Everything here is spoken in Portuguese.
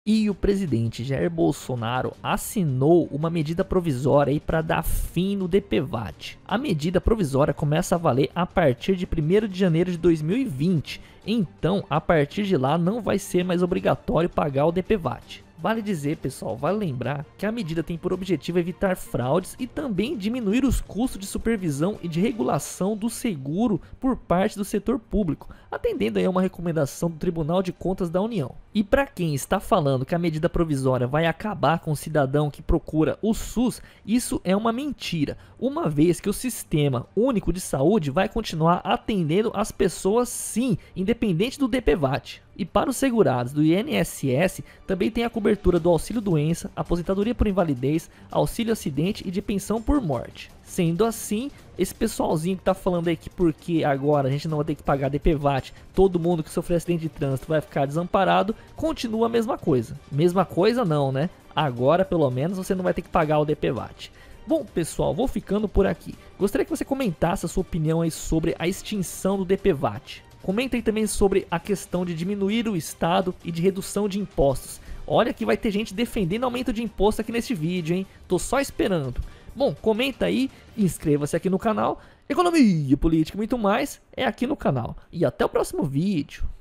E o presidente Jair Bolsonaro assinou uma medida provisória para dar fim no DPVAT. A medida provisória começa a valer a partir de 1º de janeiro de 2020. Então, a partir de lá não vai ser mais obrigatório pagar o DPVAT. Vale dizer, pessoal, vale lembrar que a medida tem por objetivo evitar fraudes e também diminuir os custos de supervisão e de regulação do seguro por parte do setor público, atendendo aí a uma recomendação do Tribunal de Contas da União. E para quem está falando que a medida provisória vai acabar com o cidadão que procura o SUS, isso é uma mentira, uma vez que o Sistema Único de Saúde vai continuar atendendo as pessoas sim, independente do DPVAT. E para os segurados do INSS, também tem a cobertura do auxílio-doença, aposentadoria por invalidez, auxílio-acidente e de pensão por morte. Sendo assim, esse pessoalzinho que tá falando aí que porque agora a gente não vai ter que pagar DPVAT, todo mundo que sofrer acidente de trânsito vai ficar desamparado, continua a mesma coisa. Mesma coisa não, né? Agora pelo menos você não vai ter que pagar o DPVAT. Bom, pessoal, vou ficando por aqui. Gostaria que você comentasse a sua opinião aí sobre a extinção do DPVAT. Comenta aí também sobre a questão de diminuir o Estado e de redução de impostos. Olha que vai ter gente defendendo aumento de imposto aqui nesse vídeo, hein? Tô só esperando. Bom, comenta aí, inscreva-se aqui no canal. Economia, política e muito mais é aqui no canal. E até o próximo vídeo.